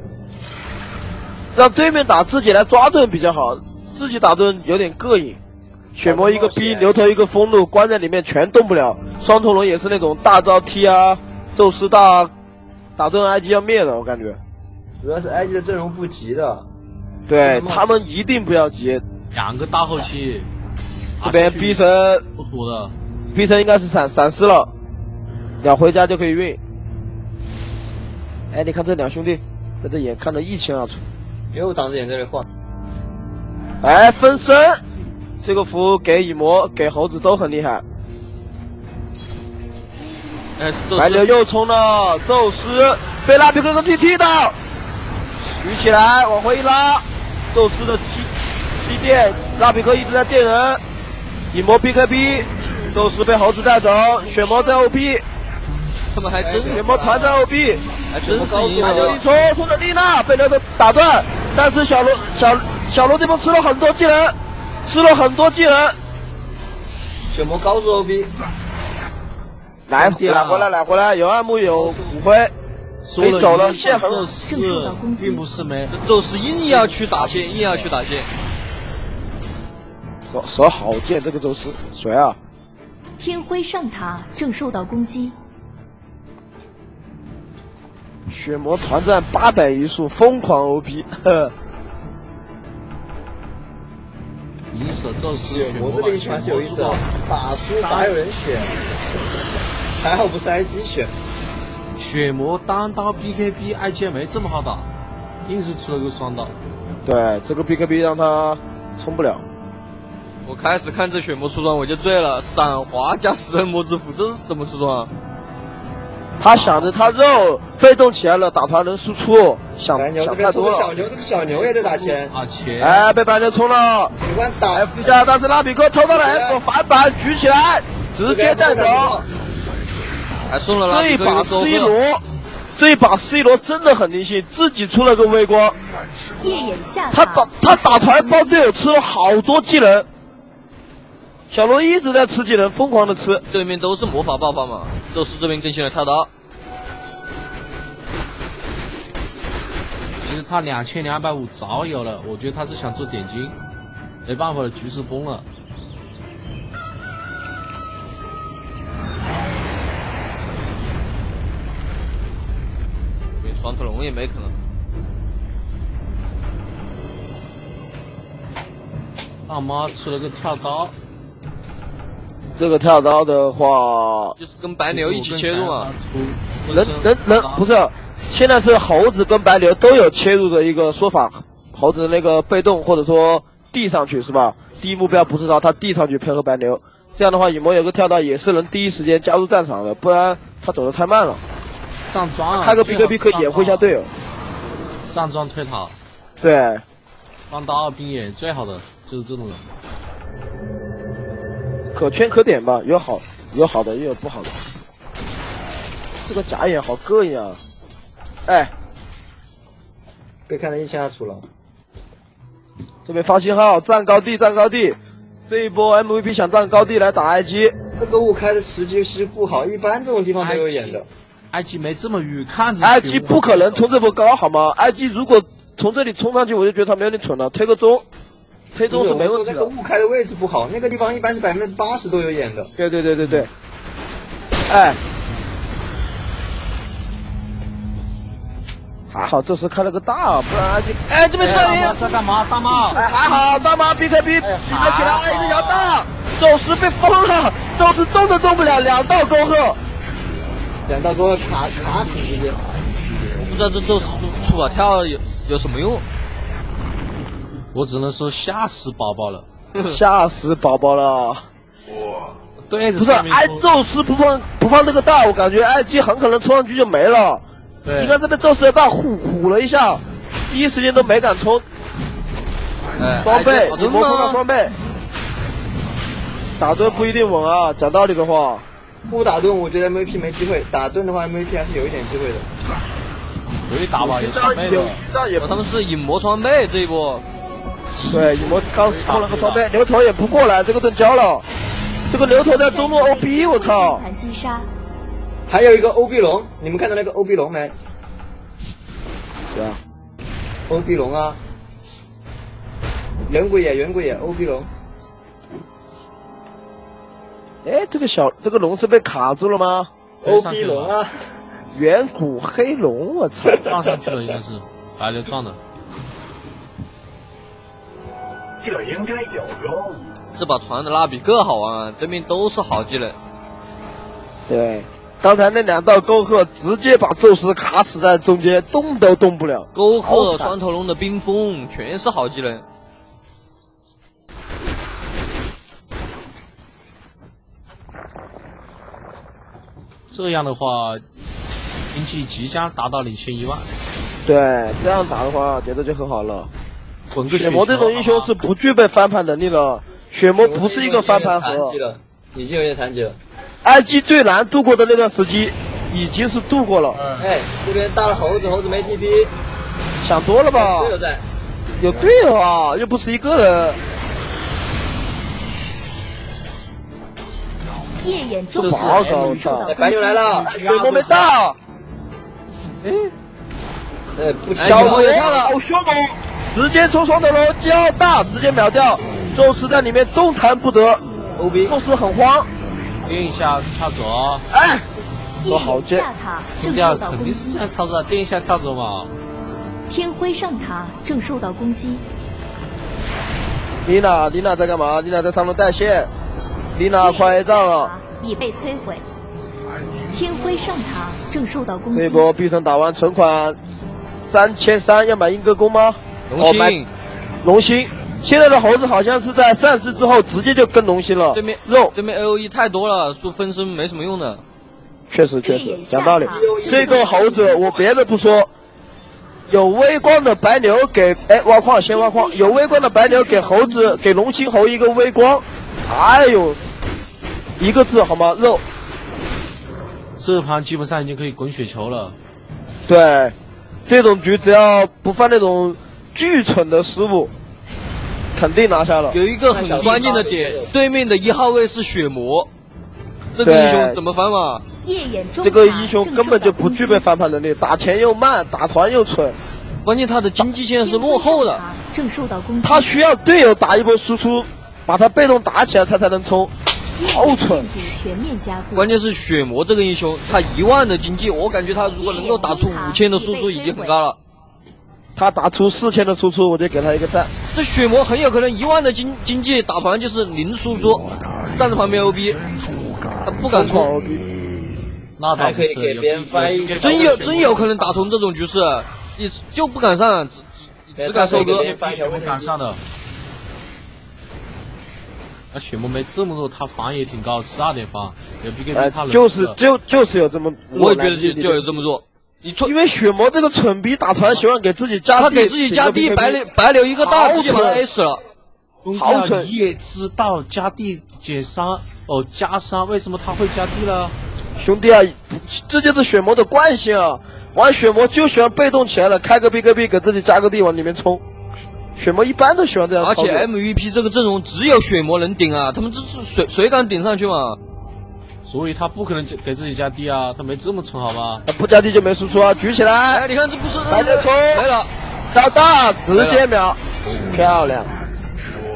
让对面打自己来抓盾比较好，自己打盾有点膈应。血魔一个逼，牛头一个风怒，关在里面全动不了。双头龙也是那种大招踢啊，宙斯大打盾艾姬要灭的，我感觉。 主要是艾姬的阵容不急的， 对他们一定不要急。 两个大后期， 这边逼神不妥的， 逼神应该是闪闪失了，两回家就可以运。哎，你看这两兄弟，在这眼看得一清二楚， 又挡着眼在这里晃。 哎，分身。这个符给蚁魔给猴子都很厉害。 哎， 白牛又冲了，宙斯被拉比克给踢到，举起来往回一拉，宙斯的踢踢电，拉比克一直在电人，蚁魔 B K B， 宙斯被猴子带走，血魔在 O P， 他们还真血魔团在 O P， 还真是赢白牛了。 一冲冲着丽娜被牛头打断，但是小罗小小罗这边吃了很多技能。吃了很多技能， 血魔高速 O P， 来来回来来回来，有暗幕有骨灰，可以走了，线很宙斯并不是没， 宙斯硬要去打线，硬要去打线， 手手好贱，这个宙斯谁啊？ 天辉上塔正受到攻击， 血魔团战八百一术，疯狂 O P， 呵。 银手宙斯血魔这个一传是有意思啊，打输还有人选，还好不是艾姬选。 血魔单刀 B K B 艾姬没这么好打，硬是出了个双刀。 对，这个 B K B 让他冲不了。 我开始看这血魔出装我就醉了，闪滑加食人魔之斧，这是什么出装啊？ 他想着他肉被动起来了，打团能输出，想想太多了。 小牛这个小牛也在打钱， 打钱。 哎，被白牛冲了， 没关打 F 一下，但是拉比克偷到了 F 反板举起来，直接带走。 还送了拉这一把比克一个 C 罗，这一把 C 罗真的很灵性，自己出了个微光。 夜眼下他打他打团帮队友吃了好多技能。小罗一直在吃技能，疯狂的吃。 对面都是魔法爆发嘛，宙斯这边更新了跳刀。 其实他两千两百五早有了，我觉得他是想做点金，没办法了，局势崩了。 连双头龙也没可能。 大妈出了个跳刀。 这个跳刀的话， 就是跟白牛一起切入啊， 能能能不是，现在是猴子跟白牛都有切入的一个说法，猴子的那个被动或者说递上去是吧？第一目标不是他，他递上去配合白牛，这样的话蚁魔有个跳刀也是能第一时间加入战场的，不然他走的太慢了。 站桩啊， 开个 B K B 可以掩护一下队友。 站桩推塔， 对， 放到二兵眼最好的就是这种人。 可圈可点吧，有好有好的，也有不好的。这个假眼好膈应啊！哎， 被看得一清二楚了。 这边发信号，占高地，占高地。这一波 M V P 想占高地来打艾姬， 这个雾开的时机是不好，一般这种地方都有眼的。 艾姬没这么远，看着。 艾姬不可能冲这波高好吗？艾姬如果从这里冲上去，我就觉得他们有点蠢了，推个中。 推中是没问题的。 那个雾开的位置不好，那个地方一般是百分之八十都有眼的。 对对对对对。哎，还好这时开了个大，不然就哎这边是你在干嘛？大妈？ 哎还好大妈 B K B 逼了起来，一个摇大，宙斯被封了，宙斯动都动不了，两道沟壑， 两道沟壑卡卡死直接。 我不知道这宙斯出法跳有有什么用。 我只能说吓死宝宝了， 吓死宝宝了。 对， 不是，哎，宙斯不放不放这个大，我感觉 I G 很可能冲上去就没了。 对， 你看这边宙斯的大虎虎了一下，第一时间都没敢冲。 哎， 装备，你魔封上装备，打盾不一定稳啊，讲道理的话。 不打盾，我觉得 M V P 没机会。打盾的话 ，M V P 还是有一点机会的。 可以打吧，有双倍的。 哦， 他们是影魔双倍这一波。 对，影魔刚扣了个双倍，牛头也不过来，这个盾交了。这个牛头在中路 O B， 我靠！ 还有一个 O B 龙，你们看到那个 O B 龙没？ 是啊 ，O B 龙啊，远古野，远古野 O B 龙。 哎，这个小这个龙是被卡住了吗 ？O B 龙啊， 远古黑龙，我操！ 撞上去了应该是，白流撞的。 这应该有用。 这把船的拉比更好玩啊，对面都是好技能。 对，刚才那两道沟壑直接把宙斯卡死在中间，动都动不了。 沟壑、双头龙的冰封，全是好技能。 这样的话，经济即将达到领先一万。 对，这样打的话，觉得就很好了。 滚个血魔这种英雄是不具备翻盘能力的。血魔不是一个翻盘盒， 已经有点残疾了。 I G 最难度过的那段时期，已经是度过了。 嗯、哎，这边大了猴子，猴子没 T P， 想多了吧？ 队友在， 有队友啊，又不是一个人。 夜眼中不好搞，我操！ 白牛来了， 血魔没到。哎， 呃，不小魔也到了，好凶猛！直接冲双头龙，交大，直接秒掉。宙斯在里面动弹不得 ，O B， 宙斯很慌， 垫一下跳走。 哎，多好剑！ 兄弟啊，肯定是这样操作，垫一下跳走嘛。 天辉上塔正受到攻击。 丽娜，丽娜在干嘛？丽娜在上路带线。丽娜快 A 仗了， 已被摧毁。天辉上塔正受到攻击。 这一波必胜打完，存款三千三，要买鹰哥弓吗？ 龙星， 龙星。现在的猴子好像是在上市之后直接就跟龙星了。 对面肉， 对面 A O E 太多了，说分身没什么用的。 确实确实，讲道理。这个猴子我别的不说，有微光的白牛给哎挖矿先挖矿，有微光的白牛给猴子给龙星猴一个微光，哎呦，一个字好吗？肉。 这盘基本上已经可以滚雪球了。 对，这种局只要不犯那种巨蠢的失误。肯定拿下了。 有一个很关键的点，对面的一号位是血魔，这个英雄怎么翻嘛？ 这个英雄根本就不具备翻盘能力，打钱又慢，打团又蠢， 关键他的经济线是落后的。 正受到攻击， 他需要队友打一波输出，把他被动打起来，他才能冲。好蠢！ 全面加固。 关键是血魔这个英雄，他一万的经济，我感觉他如果能够打出五千的输出已经很高了。 他打出四千的输出，我就给他一个赞。 这血魔很有可能一万的经经济打团就是零输出，站在旁边 O B， 他不敢冲 O B， 那倒可以给别人翻译， 真有真有可能打成这种局势，你就不敢上，只只敢收割， 不敢上的。那血魔没这么多，他防也挺高，十二点防，有 B K B 他就是就就是有这么， 我也觉得就就有这么弱。你因为血魔这个蠢逼打团喜欢给自己加地， 他给自己加地，白留白留一个大，直接把他 A 死了。 好蠢！ 你也知道加地减伤哦，加伤，为什么他会加地呢？ 兄弟啊，这就是血魔的惯性啊！玩血魔就喜欢被动起来了，开个 B K B 给自己加个地往里面冲。血魔一般都喜欢这样。 而且 M V P 这个阵容只有血魔能顶啊，他们这是谁谁敢顶上去嘛？ 所以他不可能给自己加地啊，他没这么蠢好吧？ 他不加地就没输出啊！举起来！ 哎，你看这不是白着冲没了， 老大直接秒，漂亮！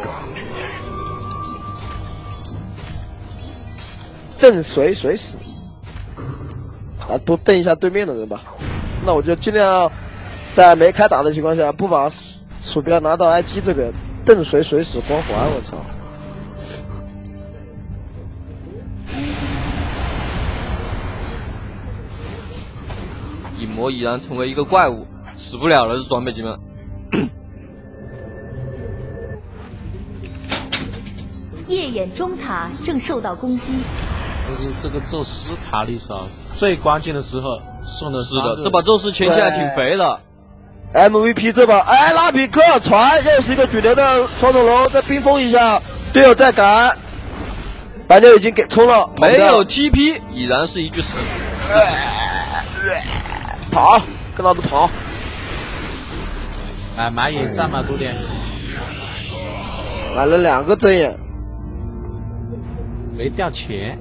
蹬谁谁死。啊，多蹬一下对面的人吧。那我就尽量在没开打的情况下，不把鼠标拿到 I G 这边，蹬谁谁死光环，我操！ 影魔已然成为一个怪物，死不了了，这装备机们。 夜眼中塔正受到攻击。 但是这个宙斯卡丽莎最关键的时候送的是的，这把宙斯前期还挺肥的。 M V P 这把，哎，拉比克传，又是一个举流的双头龙，再冰封一下，队友再赶，白牛已经给冲了， 没有 T P， 已然是一具死。 跑，跟老子跑！ 哎，买眼再买多点， 买了两个针眼， 没掉钱。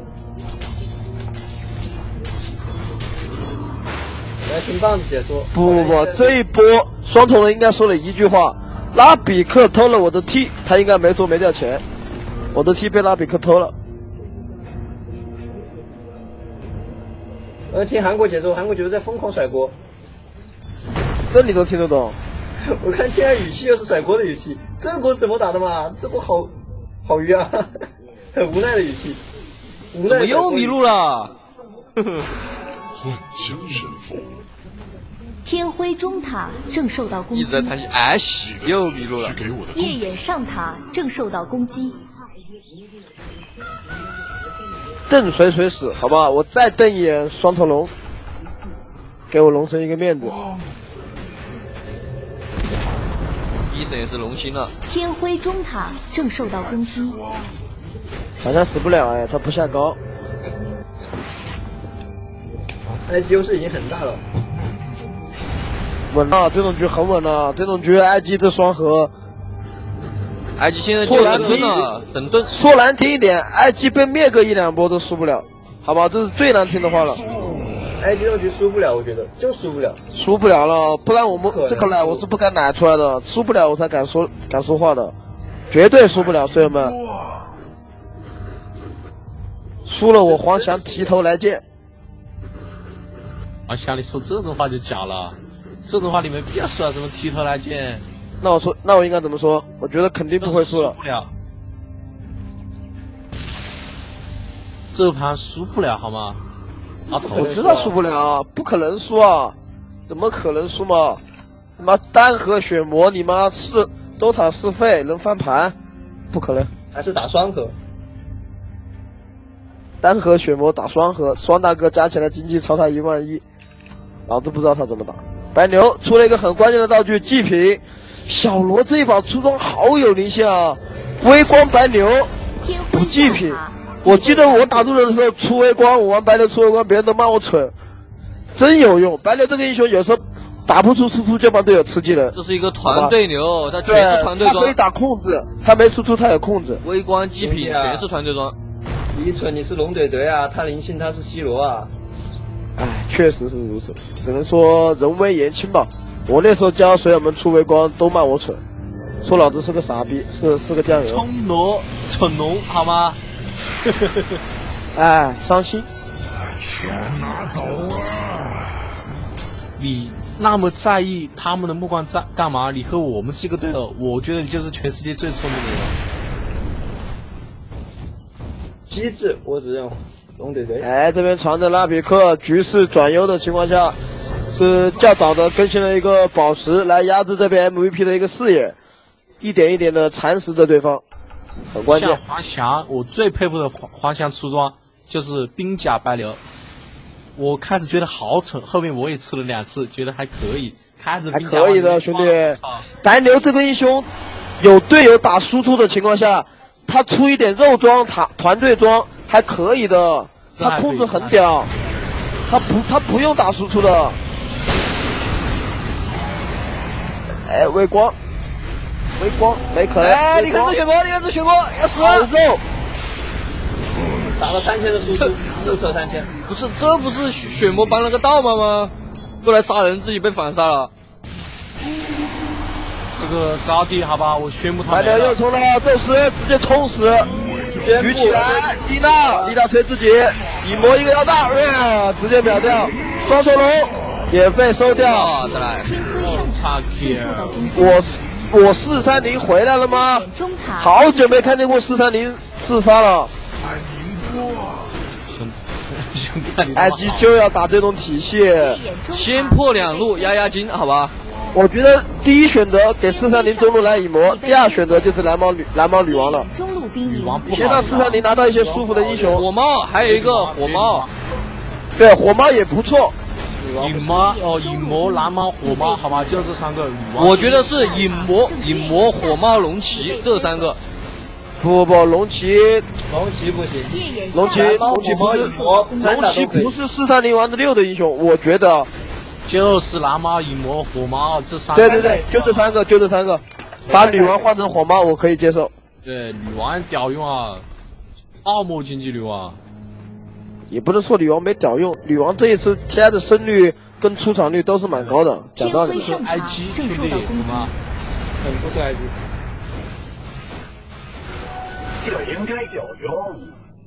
来听棒子解说。 不不不，这一波双头龙应该说了一句话：拉比克偷了我的 T， 他应该没说没掉钱，我的 T 被拉比克偷了。 呃，听韩国解说，韩国解说在疯狂甩锅， 这你都听得懂？ 我看现在语气又是甩锅的语气，这波怎么打的嘛？这波好好鱼啊，很无奈的语气。无奈怎么又迷路了？ 天辉中塔正受到攻击， 一直在叹气，哎西，又迷路了。 夜眼上塔正受到攻击。 蹬谁谁死，好吧，我再蹬一眼双头龙，给我龙神一个面子。 医生也是龙心了。 天辉中塔正受到攻击， 好像死不了哎，他不下高。 I G 优势已经很大了， 稳了，这种局很稳了，这种局 I G 这双核。 I G 现在就等盾了，等盾。 说难听一点 ，I G 被灭个一两波都输不了，好吧，这是最难听的话了。 I G 这局输不了，我觉得就输不了， 输不了了，不然我们这个奶我是不敢奶出来的，输不了我才敢说敢说话的，绝对输不了，队友们。输了我黄翔提头来见。 啊，像你说这种话就假了，这种话你们别说什么提头来见。 那我说，那我应该怎么说？我觉得肯定不会输了。 输不了，这盘输不了，好吗？阿头， 我知道输不了，不可能输啊！怎么可能输嘛？他妈单核血魔，你妈是多塔四费能翻盘？不可能， 还是打双核。 单核血魔打双核，双大哥加起来经济超他一万一，老子不知道他怎么打。白牛出了一个很关键的道具祭品。小罗这一把出装好有灵性啊！微光白牛补祭品，我记得我打路人的时候出微光，我玩白牛出微光，别人都骂我蠢，真有用。白牛这个英雄有时候打不出输出就帮队友吃技能， 这是一个团队牛，他全是团队装， 他可以打控制，他没输出他有控制。 微光祭品全是团队装。 你蠢，你是龙怼怼啊，他灵性他是西罗啊。 哎，确实是如此，只能说人微言轻吧。我那时候教水友们出微光都骂我蠢，说老子是个傻逼，是是个酱油。 冲罗蠢龙好吗？ 哎，伤心。 钱拿走啊！ 你那么在意他们的目光在干嘛？你和我们是一个队友，我觉得你就是全世界最聪明的人。 机智，我只认龙怼怼。 哎，这边传着拉比克局势转优的情况下。是较早的更新了一个宝石来压制这边 M V P 的一个视野，一点一点的蚕食着对方，很关键。 像黄翔，我最佩服的黄黄翔出装就是冰甲白牛，我开始觉得好蠢，后面我也吃了两次，觉得还可以。开始还可以的兄弟，白牛这个英雄有队友打输出的情况下，他出一点肉装团团队装还可以的，他控制很屌，他不他不用打输出的。哎，微光，微光没可能。 哎，你看这血魔，你看这血魔要死了！ 打了三千的输出，自测三千。 不是，这不是血魔搬了个道吗吗？过来杀人，自己被反杀了。 这个高地，好吧，我宣布他白牛又冲了，宙斯直接冲死。 举起来，丽娜，丽娜推自己，影魔一个腰大，呃，直接秒掉，双手龙免费收掉。 再来， 差点。 我我四三零回来了吗？好久没看见过四三零四杀了。 兄兄弟， I G 就要打这种体系， 先破两路压压惊，好吧？ 我觉得第一选择给四三零中路来影魔，第二选择就是蓝猫女蓝猫女王了。 中路兵女王不好， 先让四三零拿到一些舒服的英雄。 火猫还有一个火猫， 对，火猫也不错。 影魔哦，影魔、蓝猫、火猫，好吧，就这三个女王。 我觉得是影魔、影魔、火猫、龙骑这三个。 不不，龙骑， 龙骑不行， 龙骑龙骑不是龙骑不是四三零王的六的英雄，我觉得。 就是蓝猫、影魔、火猫这三个。 对对对，就这三个，就这三个。把女王换成火猫，我可以接受。 对，女王屌用啊，泡沫经济女王。 也不是说女王没屌用，女王这一次 T I 的胜率跟出场率都是蛮高的。讲道理， 是 I G 兄弟，好吗？ 很不错 I G。 这应该有用。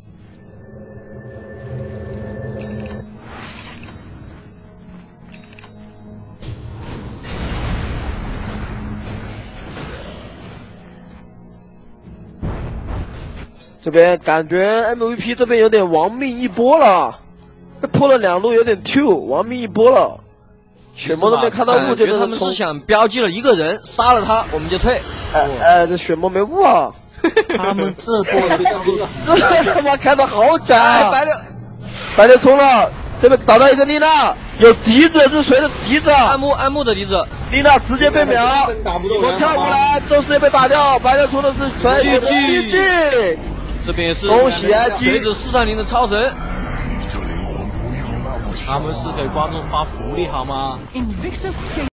这边感觉 M V P 这边有点亡命一波了，破了两路有点 Q， 亡命一波了。血魔都没看到雾，就他们是想标记了一个人，杀了他我们就退。 哎哎，这血魔没雾啊！ 他们这波这他妈开的好假！ 哎，白六， 白六冲了，这边打到一个丽娜，有笛子，这是谁的笛子？ 暗木暗木的笛子， 丽娜直接被秒，我跳过来，宙斯也被打掉，白六冲的是全 G G。 这边也是恭喜 I G 随着四三零的超神， 这灵魂不要那么小。 他们是给观众发福利好吗？